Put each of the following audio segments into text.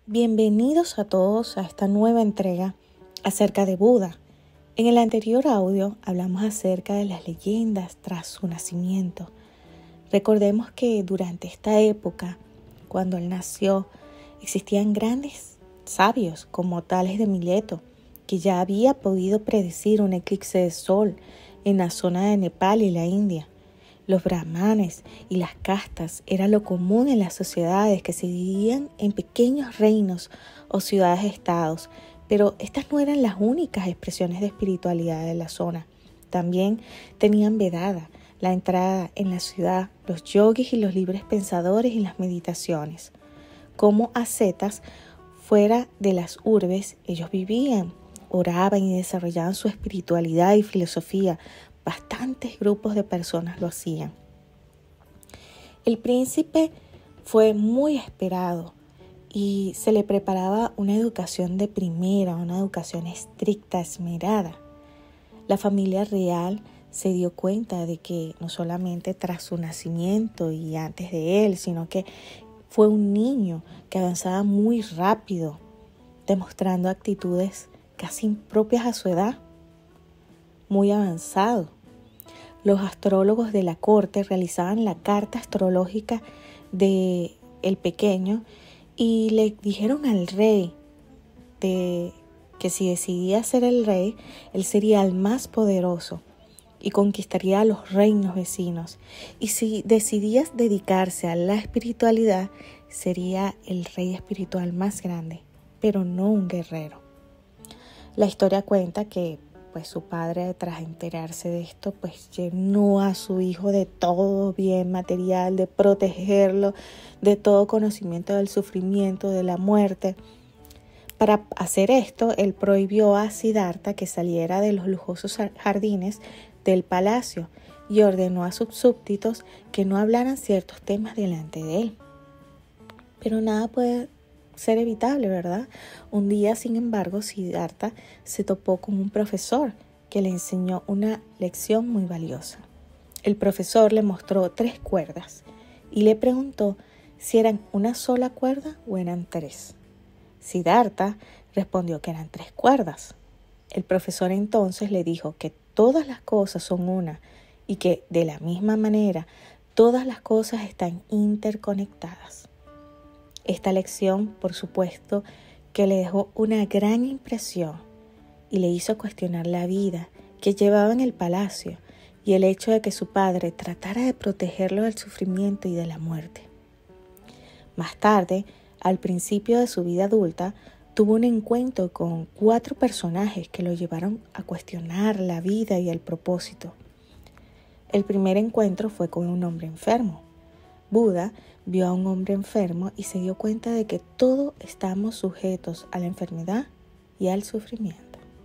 Bienvenidos a todos a esta nueva entrega acerca de Buda. En el anterior audio hablamos acerca de las leyendas tras su nacimiento. Recordemos que durante esta época, cuando él nació, existían grandes sabios como Tales de Mileto, que ya había podido predecir un eclipse de sol en la zona de Nepal y la India. Los brahmanes y las castas era lo común en las sociedades que se dividían en pequeños reinos o ciudades-estados, pero estas no eran las únicas expresiones de espiritualidad de la zona. También tenían vedada la entrada en la ciudad, los yogis y los libres pensadores y las meditaciones. Como ascetas fuera de las urbes, ellos vivían, oraban y desarrollaban su espiritualidad y filosofía. Bastantes grupos de personas lo hacían. El príncipe fue muy esperado y se le preparaba una educación de primera, una educación estricta, esmerada. La familia real se dio cuenta de que no solamente tras su nacimiento y antes de él, sino que fue un niño que avanzaba muy rápido, demostrando actitudes casi impropias a su edad, muy avanzado. Los astrólogos de la corte realizaban la carta astrológica de el pequeño y le dijeron al rey que si decidía ser el rey, él sería el más poderoso y conquistaría a los reinos vecinos. Y si decidía dedicarse a la espiritualidad, sería el rey espiritual más grande, pero no un guerrero. La historia cuenta que su padre, tras enterarse de esto, llenó a su hijo de todo bien material, de protegerlo, de todo conocimiento del sufrimiento, de la muerte. Para hacer esto, él prohibió a Siddhartha que saliera de los lujosos jardines del palacio y ordenó a sus súbditos que no hablaran ciertos temas delante de él. Pero nada puede ser evitable, ¿verdad? Un día, sin embargo, Siddhartha se topó con un profesor que le enseñó una lección muy valiosa. El profesor le mostró 3 cuerdas y le preguntó si eran una sola cuerda o eran 3. Siddhartha respondió que eran 3 cuerdas. El profesor entonces le dijo que todas las cosas son una y que de la misma manera todas las cosas están interconectadas. Esta lección, por supuesto, que le dejó una gran impresión y le hizo cuestionar la vida que llevaba en el palacio y el hecho de que su padre tratara de protegerlo del sufrimiento y de la muerte. Más tarde, al principio de su vida adulta, tuvo un encuentro con 4 personajes que lo llevaron a cuestionar la vida y el propósito. El primer encuentro fue con un hombre enfermo. Buda vio a un hombre enfermo y se dio cuenta de que todos estamos sujetos a la enfermedad y al sufrimiento.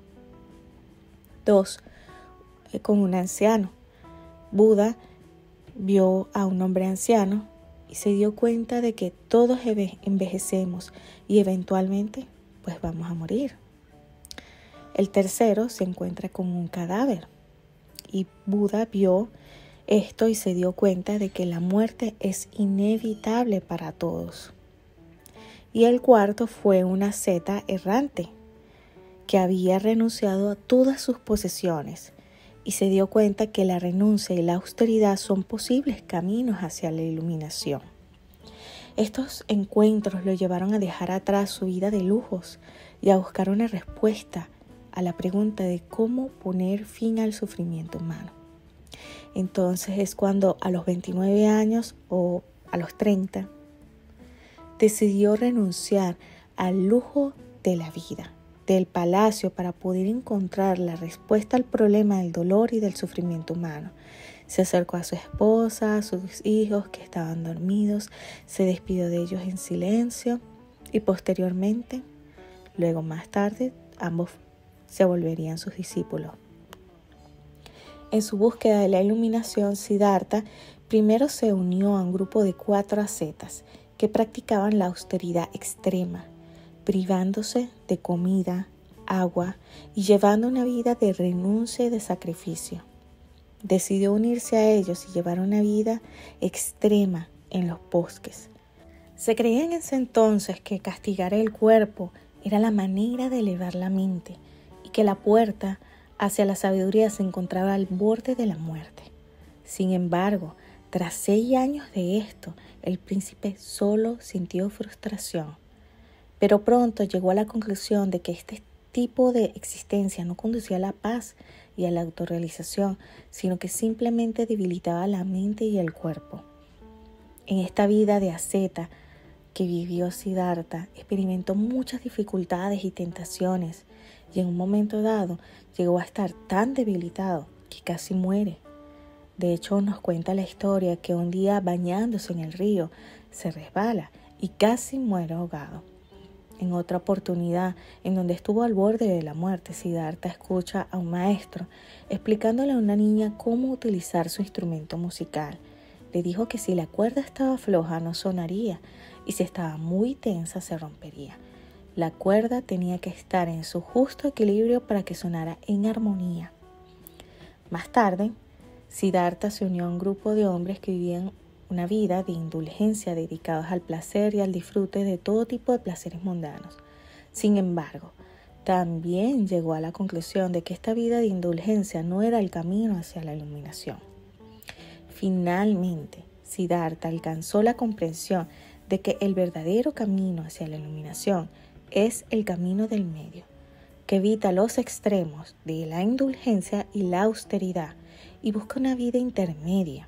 2. Con un anciano. Buda vio a un hombre anciano y se dio cuenta de que todos envejecemos y eventualmente vamos a morir. El tercero se encuentra con un cadáver y Buda vio esto y se dio cuenta de que la muerte es inevitable para todos. Y el cuarto fue una asceta errante que había renunciado a todas sus posesiones y se dio cuenta que la renuncia y la austeridad son posibles caminos hacia la iluminación. Estos encuentros lo llevaron a dejar atrás su vida de lujos y a buscar una respuesta a la pregunta de cómo poner fin al sufrimiento humano. Entonces es cuando a los 29 años o a los 30 decidió renunciar al lujo de la vida, del palacio, para poder encontrar la respuesta al problema del dolor y del sufrimiento humano. Se acercó a su esposa, a sus hijos que estaban dormidos, se despidió de ellos en silencio y posteriormente, luego más tarde, ambos se volverían sus discípulos. En su búsqueda de la iluminación, Siddhartha primero se unió a un grupo de 4 ascetas que practicaban la austeridad extrema, privándose de comida, agua y llevando una vida de renuncia y de sacrificio. Decidió unirse a ellos y llevar una vida extrema en los bosques. Se creía en ese entonces que castigar el cuerpo era la manera de elevar la mente y que la puerta hacia la sabiduría se encontraba al borde de la muerte. Sin embargo, tras 6 años de esto, el príncipe solo sintió frustración. Pero pronto llegó a la conclusión de que este tipo de existencia no conducía a la paz y a la autorrealización, sino que simplemente debilitaba la mente y el cuerpo. En esta vida de asceta que vivió Siddhartha, experimentó muchas dificultades y tentaciones, y en un momento dado llegó a estar tan debilitado que casi muere. De hecho, nos cuenta la historia que un día bañándose en el río se resbala y casi muere ahogado. En otra oportunidad, en donde estuvo al borde de la muerte, Siddhartha escucha a un maestro explicándole a una niña cómo utilizar su instrumento musical. Le dijo que si la cuerda estaba floja no sonaría y si estaba muy tensa se rompería. La cuerda tenía que estar en su justo equilibrio para que sonara en armonía. Más tarde, Siddhartha se unió a un grupo de hombres que vivían una vida de indulgencia dedicados al placer y al disfrute de todo tipo de placeres mundanos. Sin embargo, también llegó a la conclusión de que esta vida de indulgencia no era el camino hacia la iluminación. Finalmente, Siddhartha alcanzó la comprensión de que el verdadero camino hacia la iluminación es el camino del medio, que evita los extremos de la indulgencia y la austeridad y busca una vida intermedia.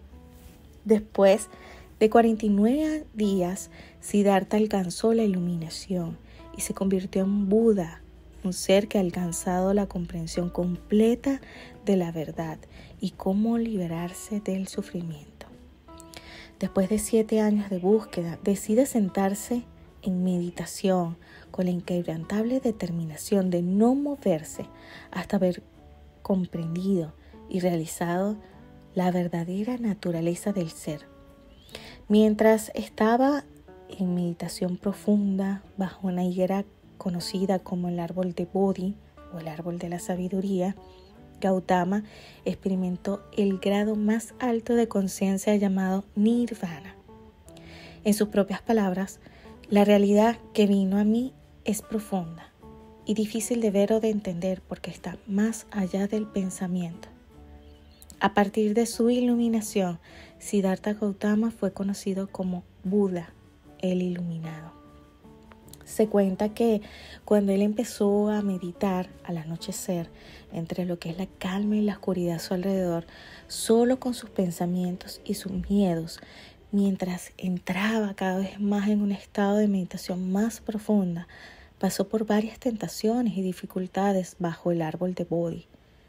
Después de 49 días, Siddhartha alcanzó la iluminación y se convirtió en Buda, un ser que ha alcanzado la comprensión completa de la verdad y cómo liberarse del sufrimiento. Después de 7 años de búsqueda, decide sentarse en meditación con la inquebrantable determinación de no moverse hasta haber comprendido y realizado la verdadera naturaleza del ser. Mientras estaba en meditación profunda bajo una higuera conocida como el árbol de Bodhi o el árbol de la sabiduría, Gautama experimentó el grado más alto de conciencia llamado Nirvana. En sus propias palabras, la realidad que vino a mí es profunda y difícil de ver o de entender porque está más allá del pensamiento. A partir de su iluminación, Siddhartha Gautama fue conocido como Buda, el iluminado. Se cuenta que cuando él empezó a meditar al anochecer, entre lo que es la calma y la oscuridad a su alrededor, solo con sus pensamientos y sus miedos, mientras entraba cada vez más en un estado de meditación más profunda, pasó por varias tentaciones y dificultades bajo el árbol de Bodhi.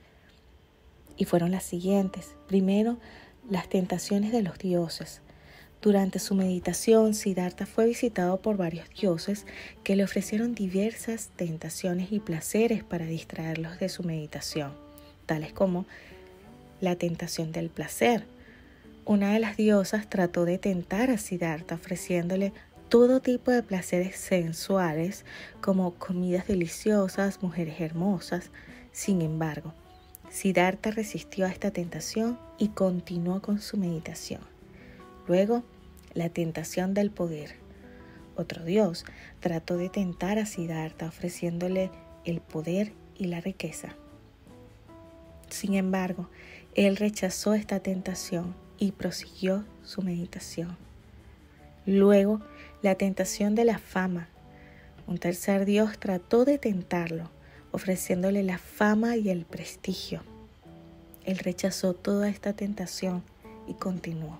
Y fueron las siguientes. Primero, las tentaciones de los dioses. Durante su meditación, Siddhartha fue visitado por varios dioses que le ofrecieron diversas tentaciones y placeres para distraerlos de su meditación, tales como la tentación del placer. Una de las diosas trató de tentar a Siddhartha ofreciéndole todo tipo de placeres sensuales como comidas deliciosas, mujeres hermosas. Sin embargo, Siddhartha resistió a esta tentación y continuó con su meditación. Luego, la tentación del poder. Otro dios trató de tentar a Siddhartha ofreciéndole el poder y la riqueza. Sin embargo, él rechazó esta tentación y prosiguió su meditación. Luego, la tentación de la fama. Un tercer dios trató de tentarlo, ofreciéndole la fama y el prestigio. Él rechazó toda esta tentación y continuó.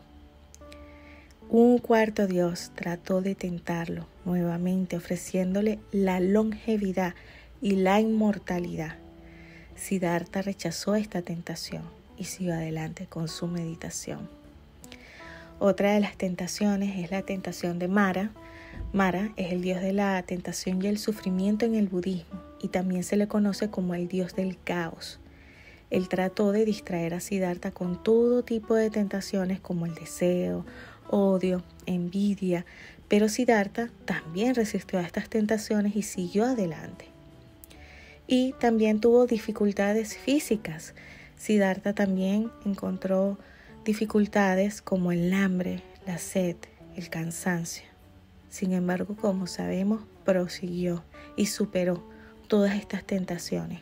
Un cuarto dios trató de tentarlo nuevamente, ofreciéndole la longevidad y la inmortalidad. Siddhartha rechazó esta tentación y siguió adelante con su meditación. Otra de las tentaciones es la tentación de Mara. Mara es el dios de la tentación y el sufrimiento en el budismo y también se le conoce como el dios del caos. Él trató de distraer a Siddhartha con todo tipo de tentaciones como el deseo, odio, envidia, pero Siddhartha también resistió a estas tentaciones y siguió adelante. Y también tuvo dificultades físicas. Siddhartha también encontró dificultades como el hambre, la sed, el cansancio. Sin embargo, como sabemos, prosiguió y superó todas estas tentaciones.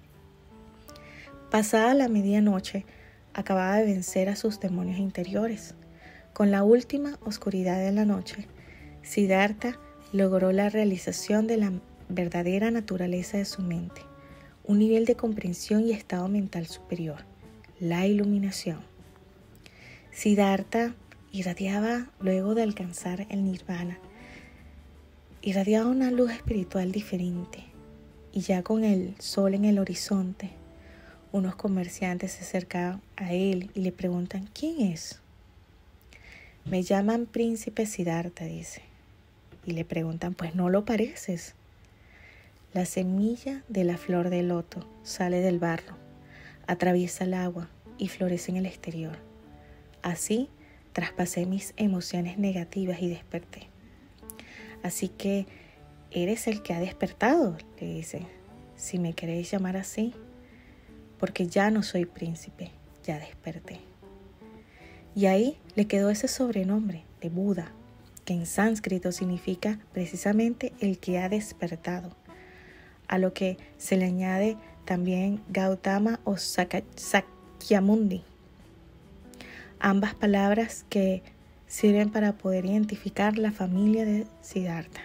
Pasada la medianoche, acababa de vencer a sus demonios interiores. Con la última oscuridad de la noche, Siddhartha logró la realización de la verdadera naturaleza de su mente, un nivel de comprensión y estado mental superior, la iluminación. Siddhartha irradiaba luego de alcanzar el nirvana, irradiaba una luz espiritual diferente, y ya con el sol en el horizonte, unos comerciantes se acercaban a él y le preguntan: ¿quién es? Me llaman Príncipe Siddhartha, dice. Y le preguntan: pues no lo pareces. La semilla de la flor de loto sale del barro, atraviesa el agua y florece en el exterior. Así traspasé mis emociones negativas y desperté. Así que eres el que ha despertado, le dice, si me queréis llamar así, porque ya no soy príncipe, ya desperté. Y ahí le quedó ese sobrenombre de Buda, que en sánscrito significa precisamente el que ha despertado, a lo que se le añade también Gautama o Sakyamundi, ambas palabras que sirven para poder identificar la familia de Siddhartha.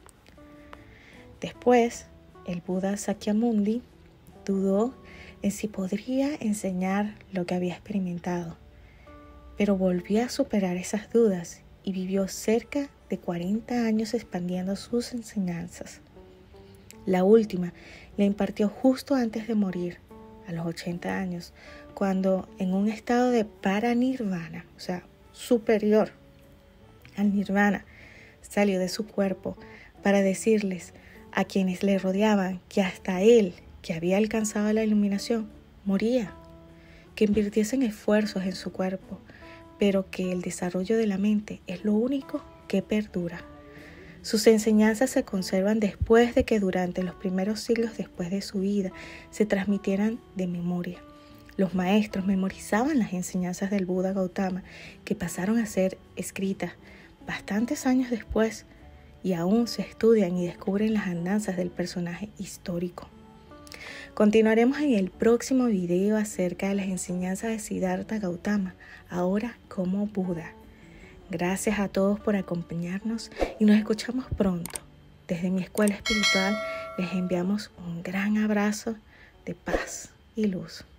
Después, el Buda Sakyamundi dudó en si podría enseñar lo que había experimentado, pero volvió a superar esas dudas y vivió cerca de 40 años expandiendo sus enseñanzas. La última la impartió justo antes de morir, a los 80 años, cuando en un estado de paranirvana, o sea, superior al nirvana, salió de su cuerpo para decirles a quienes le rodeaban que hasta él, que había alcanzado la iluminación, moría, que invirtiesen esfuerzos en su cuerpo, pero que el desarrollo de la mente es lo único que perdura. Sus enseñanzas se conservan después de que durante los primeros siglos después de su vida se transmitieran de memoria. Los maestros memorizaban las enseñanzas del Buda Gautama, que pasaron a ser escritas bastantes años después y aún se estudian y descubren las andanzas del personaje histórico. Continuaremos en el próximo video acerca de las enseñanzas de Siddhartha Gautama, ahora como Buda. Gracias a todos por acompañarnos y nos escuchamos pronto. Desde mi escuela espiritual les enviamos un gran abrazo de paz y luz.